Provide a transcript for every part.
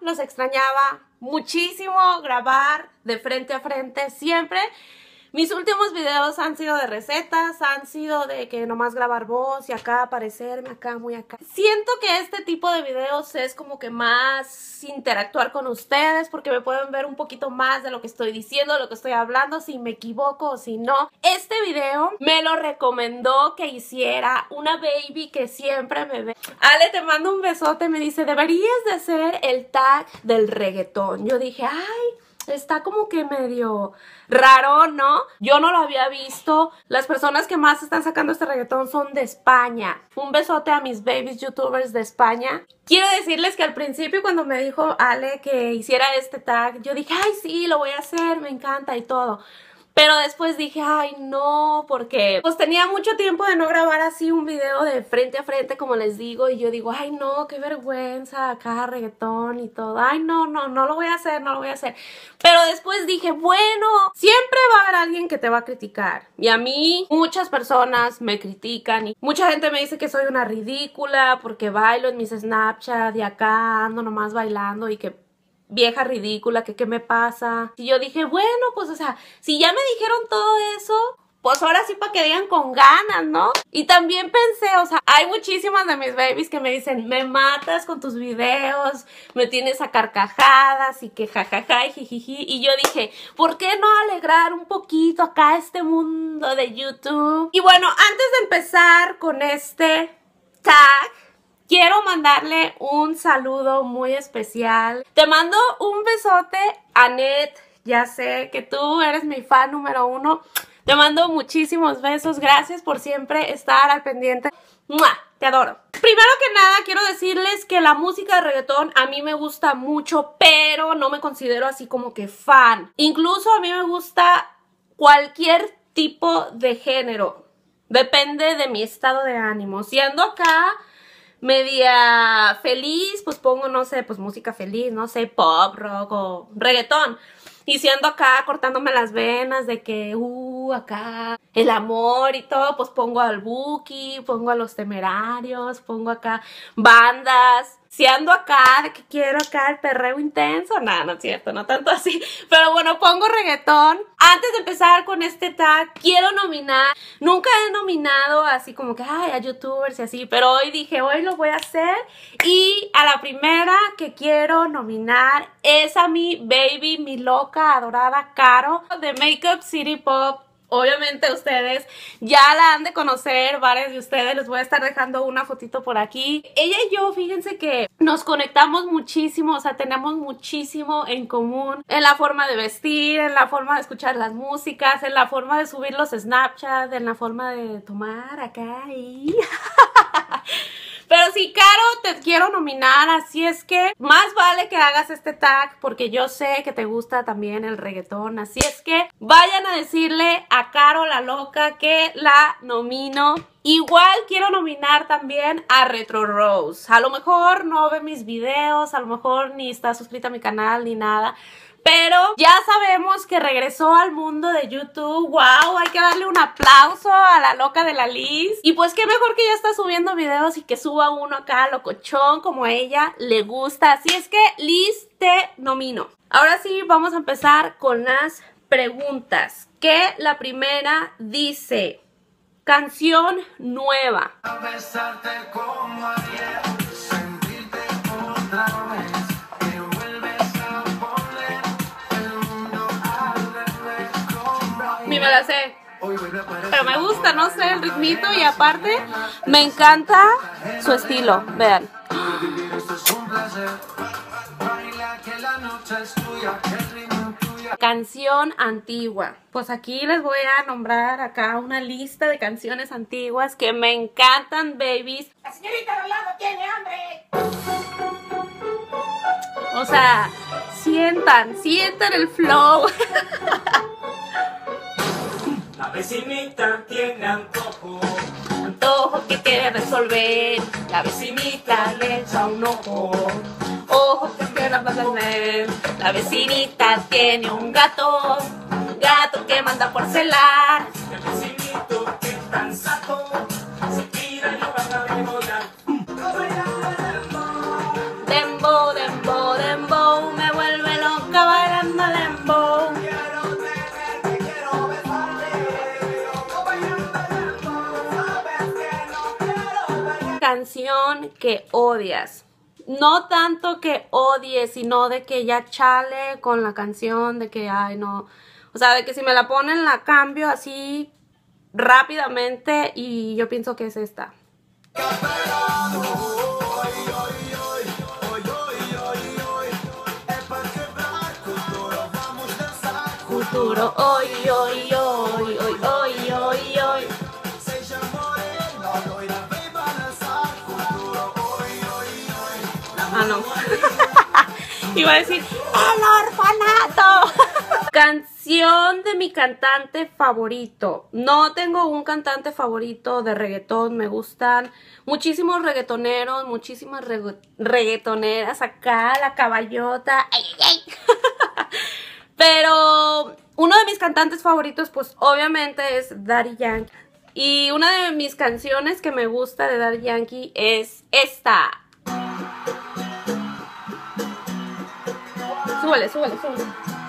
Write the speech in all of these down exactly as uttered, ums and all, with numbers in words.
los extrañaba muchísimo grabar de frente a frente siempre. Mis últimos videos han sido de recetas, han sido de que nomás grabar voz y acá aparecerme, acá, muy acá. Siento que este tipo de videos es como que más interactuar con ustedes porque me pueden ver un poquito más de lo que estoy diciendo, de lo que estoy hablando, si me equivoco o si no. Este video me lo recomendó que hiciera una baby que siempre me ve. Ale, te mando un besote, me dice, deberías de hacer el tag del reggaetón. Yo dije, ay, está como que medio raro, ¿no? Yo no lo había visto. Las personas que más están sacando este reggaetón son de España. Un besote a mis babies youtubers de España. Quiero decirles que al principio cuando me dijo Ale que hiciera este tag, yo dije, ay sí, lo voy a hacer, me encanta y todo. Pero después dije, ay no, porque pues tenía mucho tiempo de no grabar así un video de frente a frente, como les digo. Y yo digo, ay no, qué vergüenza, acá reggaetón y todo. Ay no, no, no lo voy a hacer, no lo voy a hacer. Pero después dije, bueno, siempre va a haber alguien que te va a criticar. Y a mí, muchas personas me critican. Y mucha gente me dice que soy una ridícula porque bailo en mis Snapchat y acá ando nomás bailando y que vieja ridícula, que qué me pasa. Y yo dije, bueno, pues o sea, si ya me dijeron todo eso, pues ahora sí para que digan con ganas, ¿no? Y también pensé, o sea, hay muchísimas de mis babies que me dicen, me matas con tus videos, me tienes a carcajadas y que jajaja y jijiji. Y yo dije, ¿por qué no alegrar un poquito acá este mundo de YouTube? Y bueno, antes de empezar con este tag, quiero mandarle un saludo muy especial. Te mando un besote, Anet. Ya sé que tú eres mi fan número uno. Te mando muchísimos besos. Gracias por siempre estar al pendiente. ¡Mua! Te adoro. Primero que nada, quiero decirles que la música de reggaetón a mí me gusta mucho, pero no me considero así como que fan. Incluso a mí me gusta cualquier tipo de género. Depende de mi estado de ánimo. Si ando acá media feliz, pues pongo, no sé, pues música feliz, no sé, pop, rock o reggaetón. Y si ando acá cortándome las venas de que, uh, acá, el amor y todo, pues pongo al Buki, pongo a Los Temerarios, pongo acá bandas. Si ando acá de que quiero acá el perreo intenso, nada, no es cierto, no tanto así. Pero bueno, pongo reggaetón. Antes de empezar con este tag, quiero nominar. Nunca he nominado así como que, ay, a youtubers y así. Pero hoy dije, hoy lo voy a hacer. Y a la primera que quiero nominar es a mi baby, mi loca, adorada Caro, de Makeup City Pop. Obviamente ustedes ya la han de conocer, varios de ustedes, les voy a estar dejando una fotito por aquí. Ella y yo, fíjense que nos conectamos muchísimo, o sea, tenemos muchísimo en común en la forma de vestir, en la forma de escuchar las músicas, en la forma de subir los Snapchat, en la forma de tomar acá y... Pero sí, Caro, te quiero nominar, así es que más vale que hagas este tag porque yo sé que te gusta también el reggaetón. Así es que vayan a decirle a Caro la loca que la nomino. Igual quiero nominar también a Retro Rose. A lo mejor no ve mis videos, a lo mejor ni está suscrita a mi canal ni nada, pero ya sabemos que regresó al mundo de YouTube. ¡Wow! Hay que darle un aplauso a la loca de la Liz. Y pues qué mejor que ya está subiendo videos y que suba uno acá locochón como a ella le gusta. Así es que Liz, te nomino. Ahora sí, vamos a empezar con las preguntas. Que la primera dice, canción nueva. A besarte como ayer, sentirte otra vez. Ni me la sé, pero me gusta, no sé, el ritmito y aparte me encanta su estilo, vean. Canción antigua. Pues aquí les voy a nombrar acá una lista de canciones antiguas que me encantan, babies. La señorita Rolando tiene hambre. O sea, sientan, sientan el flow. La vecinita tiene antojo, antojo que quiere resolver. La vecinita le echa un ojo, ojo que quiere resolver. La vecinita tiene un gato, gato que manda por celar. el vecinito que es tan sato, se tira y lo van a demorar. Dembo, dembo, dembo. canción que odias. No tanto que odies, sino de que ya chale con la canción, de que, ay, no. O sea, de que si me la ponen la cambio así rápidamente y yo pienso que es esta. Futuro, hoy, hoy, hoy, hoy, hoy, hoy, hoy. Ah, no. Iba a decir, ¡el orfanato! Canción de mi cantante favorito. No tengo un cantante favorito de reggaetón. Me gustan muchísimos reggaetoneros, muchísimas reg reggaetoneras acá, la caballota. ¡Ay, ay, ay! Pero uno de mis cantantes favoritos, pues obviamente es Daddy Yankee. Y una de mis canciones que me gusta de Daddy Yankee es esta. Súbele, súbele, súbele.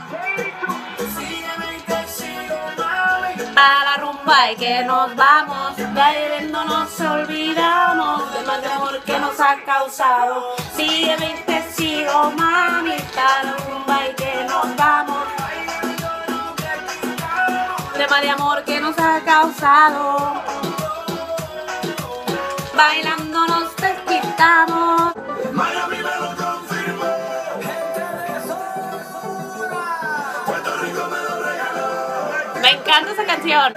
A la rumba y que nos vamos, bebiendo nos olvidamos del mal de amor que nos ha causado. Sígueme y te sigo, mamita, a la rumba y que nos vamos, del mal de amor que nos ha causado. Bailando nos desquitamos. Miami me lo confirmó. Puerto Rico me lo regaló. Me encanta esa canción.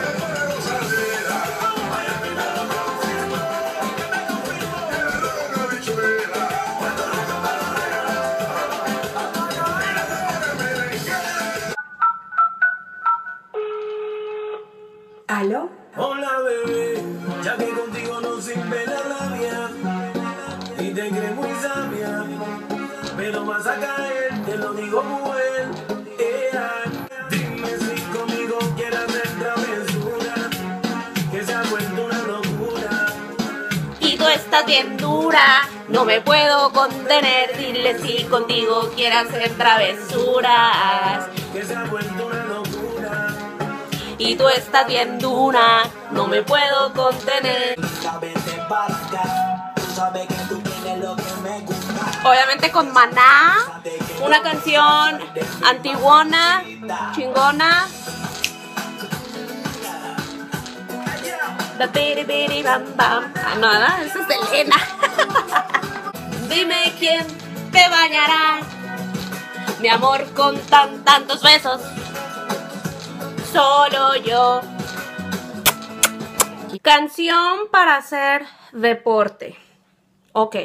¿Aló? Hola bebé, ya que contigo no sirve la labia y te crees muy sabia, pero vas a caer, te lo digo mujer. Yeah. Dime si conmigo quieres hacer travesura, que se ha vuelto una locura. Y tú estás bien dura, no me puedo contener. Dile si contigo quieres hacer travesuras, Que se ha vuelto una locura. y tú estás bien dura, no me puedo contener. Obviamente con Maná, una canción antiguona, chingona. Da piri piri bam bam. Ah, no, ¿no? Esa es de Elena. Dime quién te bañará, mi amor, con tan tantos besos. Solo yo. Canción para hacer deporte. Ok.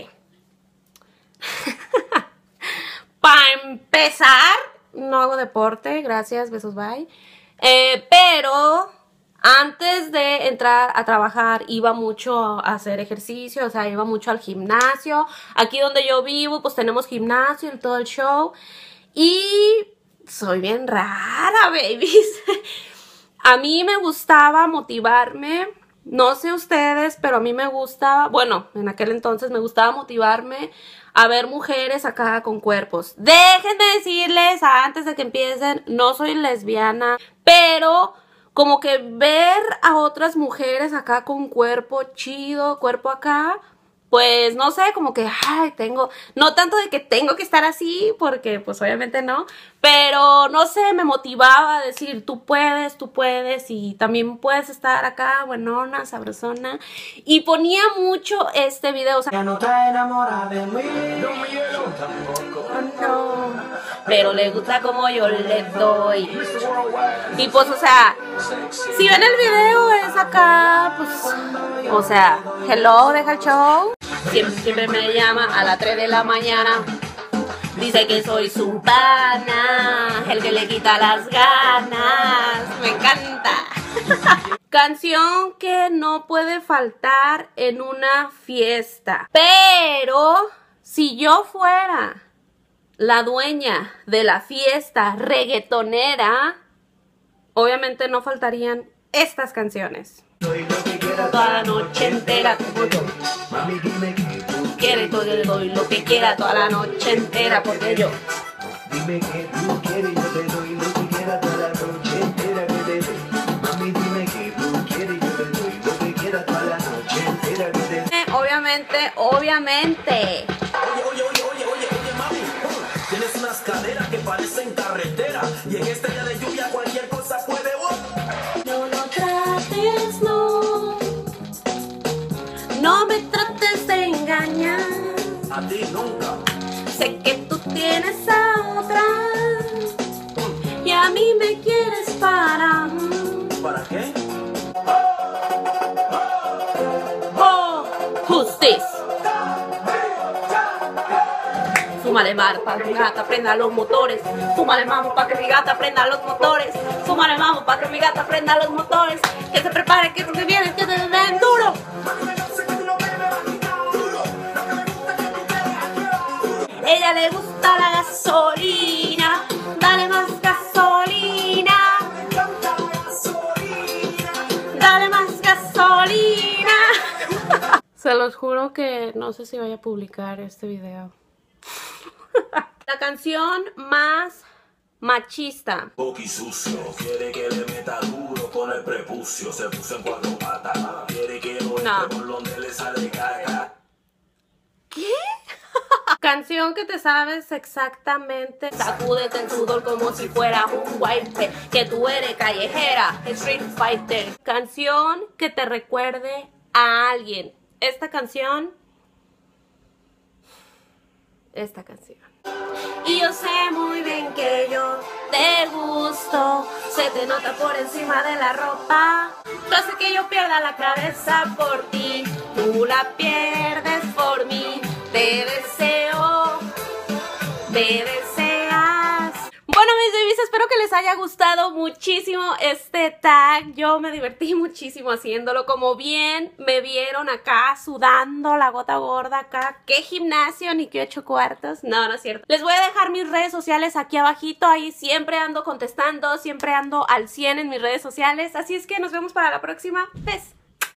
Para empezar, no hago deporte, gracias, besos, bye. Eh, pero antes de entrar a trabajar iba mucho a hacer ejercicio, o sea, iba mucho al gimnasio. Aquí donde yo vivo, pues tenemos gimnasio y todo el show. Y soy bien rara, babies. A mí me gustaba motivarme, no sé ustedes, pero a mí me gusta, bueno, en aquel entonces me gustaba motivarme a ver mujeres acá con cuerpos. Déjenme decirles, antes de que empiecen, no soy lesbiana, pero como que ver a otras mujeres acá con cuerpo chido, cuerpo acá, pues no sé, como que, ay, tengo, no tanto de que tengo que estar así, porque pues obviamente no, pero no sé, me motivaba a decir, tú puedes, tú puedes, y también puedes estar acá, buenona, sabrosona, y ponía mucho este video, o sea, Ya no está enamorada de mí. oh, no, pero le gusta como yo le doy, y pues, o sea, si ven el video es acá, pues, o sea, hello, deja el show. Siempre, siempre me llama a las tres de la mañana. Dice que soy su pana, el que le quita las ganas. Me encanta. Canción que no puede faltar en una fiesta. Pero si yo fuera la dueña de la fiesta reggaetonera, obviamente no faltarían estas canciones. Toda la noche entera como yo. Mami, dime que tú Quieres todo, le doy lo que quiera toda la noche entera porque yo. Dime que tú quieres, yo te doy lo que quieras toda la noche entera que te doy. Mami, dime que tú quieres, yo te doy lo que quieras toda la noche entera que te doy. Obviamente Obviamente, obviamente. Oye, oye, oye, oye, oye, oye, mami. uh, Tienes unas caderas que parecen carretera. Y en este día de lluvia cualquier cosa puede. uh. No lo trates, no. No me trates de engañar. A ti nunca. Sé que tú tienes a otra. Y a mí me quieres para. ¿Para qué? Oh, justice. Súmale mar para que mi gata prenda los motores. Súmale mamo para que mi gata prenda los motores. Súmale mamo para que mi gata prenda los motores. Que se prepare, que se viene, que se den duro. Ella le gusta la gasolina. Dale más gasolina. Dale más gasolina. Se los juro que no sé si voy a publicar este video. La canción más machista. Poqui sucio, quiere que le meta duro con el prepucio. Se puso en cuatro patas. Quiere que lo No. entre por donde le sale caca. ¿Qué? Canción que te sabes exactamente. Sacúdete el sudor como si fuera un wipe. Que tú eres callejera, street fighter. Canción que te recuerde a alguien. Esta canción. Esta canción. Y yo sé muy bien que yo te gusto. Se te nota por encima de la ropa. Tú haces que yo pierda la cabeza por ti. Tú la pierdes por mí. Te deseo, me deseas. Bueno, mis babies, espero que les haya gustado muchísimo este tag. Yo me divertí muchísimo haciéndolo. Como bien me vieron acá sudando la gota gorda acá. ¿Qué gimnasio ni qué ocho cuartos? No, no es cierto. Les voy a dejar mis redes sociales aquí abajito. Ahí siempre ando contestando, siempre ando al cien en mis redes sociales. Así es que nos vemos para la próxima. Besos.